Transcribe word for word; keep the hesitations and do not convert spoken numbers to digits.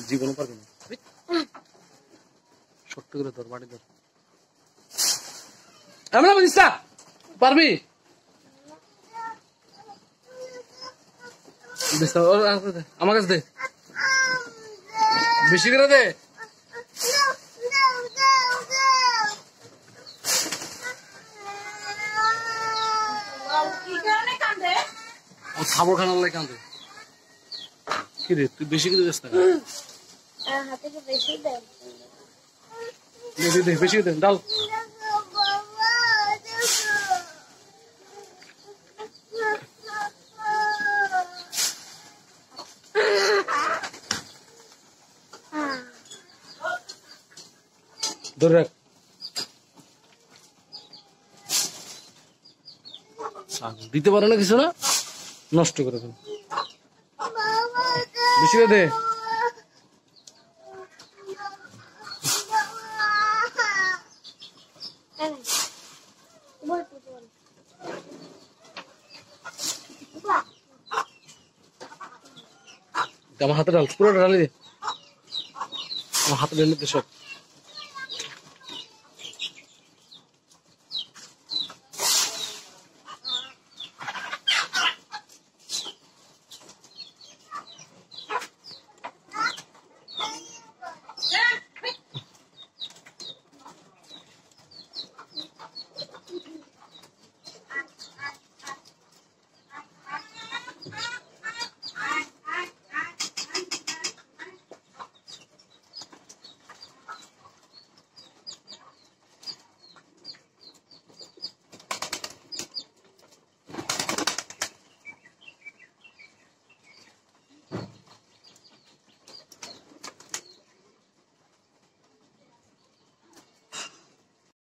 জীবন পারবে না ছোট্ট করে ধর মাটি ধর আমরা বুঝিস না পারবি আমার কাছে দে বেশি করে দে খাবার খানার লাই কান্দে কি রে তুই বেশি করে দিস না বেশি দে ডাল ধরে রাখ দিতে পারে না কিছু না নষ্ট করে ফেল বেশি করে দে আমার হাতে ডাল পুরোটা ঢালি দে আমার হাতে ঢেলে দে সব